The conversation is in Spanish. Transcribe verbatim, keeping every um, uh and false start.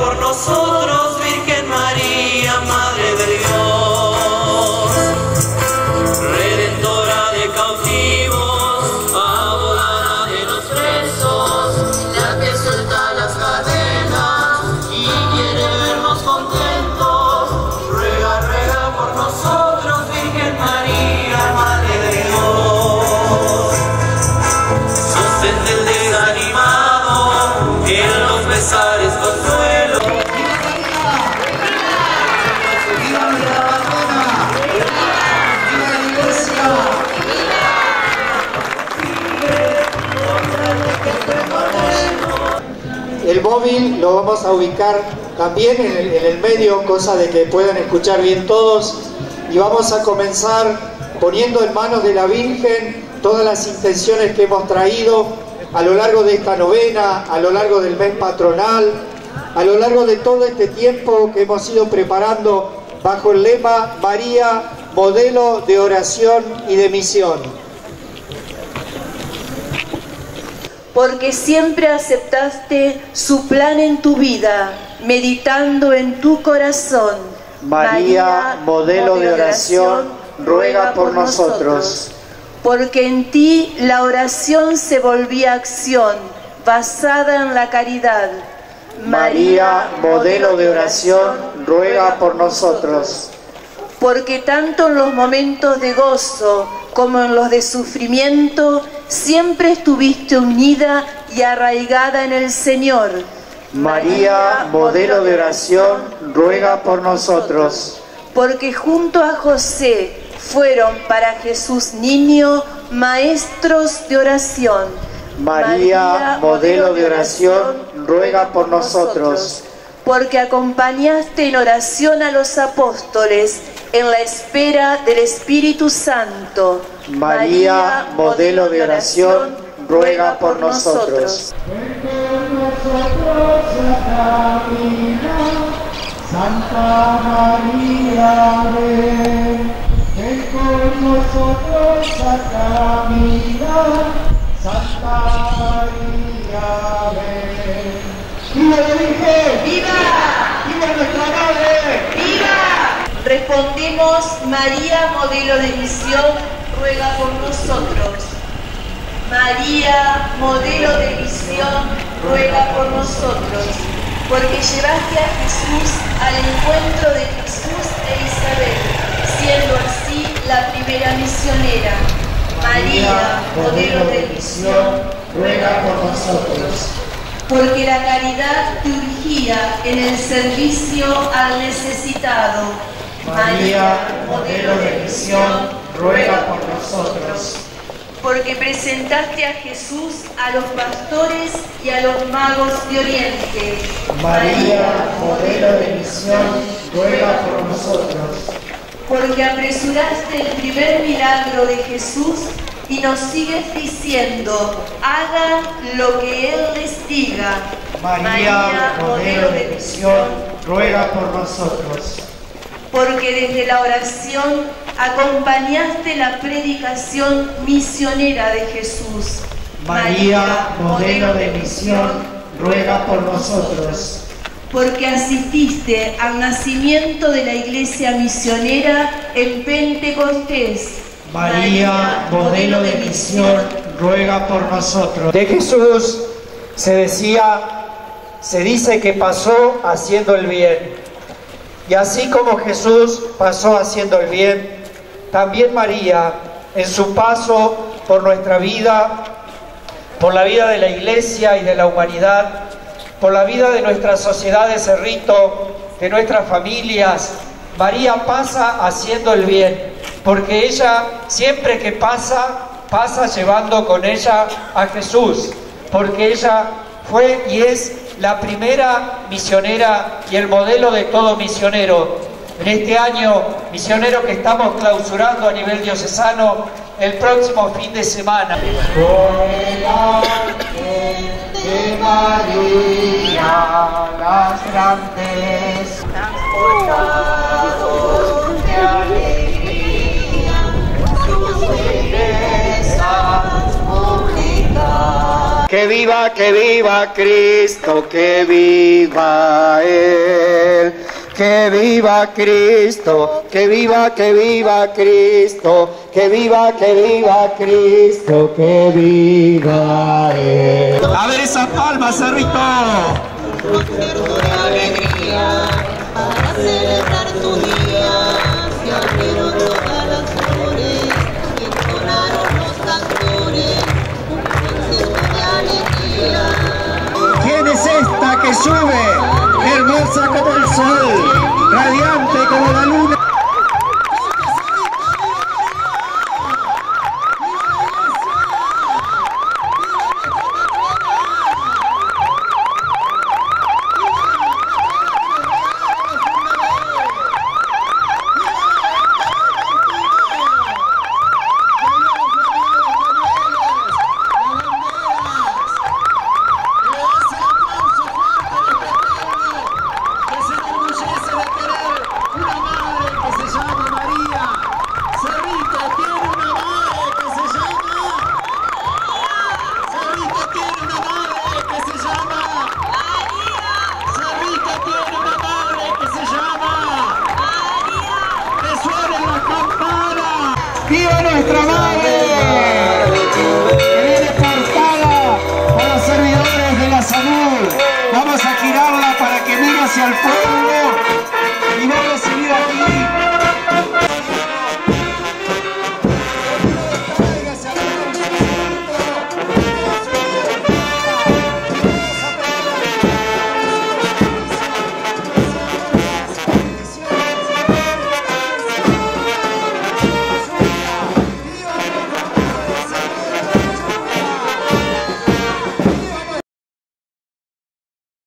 por nosotros, Virgen María, Madre de Dios, Redentora de cautivos, abogada de los presos, la que suelta las cadenas y quiere vernos contentos, ruega, ruega por nosotros, Virgen María, Madre de Dios, sostén del desanimado, en los pesares consuelo. El móvil lo vamos a ubicar también en el, en el medio, cosa de que puedan escuchar bien todos, y vamos a comenzar poniendo en manos de la Virgen todas las intenciones que hemos traído a lo largo de esta novena, a lo largo del mes patronal, a lo largo de todo este tiempo que hemos ido preparando bajo el lema María, modelo de oración y de misión. Porque siempre aceptaste su plan en tu vida, meditando en tu corazón. María, modelo de oración, ruega por nosotros. Porque en ti la oración se volvía acción, basada en la caridad. María, modelo de oración, ruega por nosotros. Porque tanto en los momentos de gozo como en los de sufrimiento, siempre estuviste unida y arraigada en el Señor. María, modelo de oración, ruega por nosotros. Porque junto a José fueron para Jesús niño maestros de oración. María, modelo de oración, ruega por nosotros. Porque acompañaste en oración a los apóstoles en la espera del Espíritu Santo. María, modelo de oración, ruega por nosotros. Santa María, ven, ven con nosotros a caminar. Santa María, ven. ¡Viva la Virgen! ¡Viva! ¡Viva nuestra Madre! ¡Viva! Respondemos, María, modelo de misión, ruega por nosotros. María, modelo de misión, ruega por nosotros. Porque llevaste a Jesús al encuentro de Jesús e Isabel, siendo así la primera misionera. María, modelo de misión, ruega por nosotros. Porque la caridad te urgía en el servicio al necesitado. María, modelo de misión, ruega por nosotros. Porque presentaste a Jesús a los pastores y a los magos de Oriente. María, modelo de misión, ruega por nosotros. Porque apresuraste el primer milagro de Jesús y nos sigues diciendo, hagan lo que Él les diga. María, modelo de misión, ruega por nosotros. Porque desde la oración acompañaste la predicación misionera de Jesús. María, modelo de misión, ruega por nosotros. Porque asististe al nacimiento de la iglesia misionera en Pentecostés. María, modelo de misión, ruega por nosotros. De Jesús se decía, se dice que pasó haciendo el bien. Y así como Jesús pasó haciendo el bien, también María, en su paso por nuestra vida, por la vida de la Iglesia y de la humanidad, por la vida de nuestra sociedad de Cerrito, de nuestras familias, María pasa haciendo el bien, porque ella siempre que pasa, pasa llevando con ella a Jesús, porque ella fue y es la primera misionera y el modelo de todo misionero. En este año misionero que estamos clausurando a nivel diocesano el próximo fin de semana. Por el ángel de María, las grandes transportados de alegría, sus bellezas públicas. Que viva, que viva Cristo, que viva Él. Que viva Cristo, que viva, que viva Cristo, que viva, que viva Cristo, que viva Él. A ver esa palma, Cerrito. Concierto de alegría para celebrar tu día, se abrieron todas las flores y entonaron los cantores. Un concierto de alegría. ¿Quién es esta que sube, hermosa como el sol, radiante como la luna? ¡Viva nuestra madre! Que viene portada por los servidores de la salud. Vamos a girarla para que mire hacia el pueblo.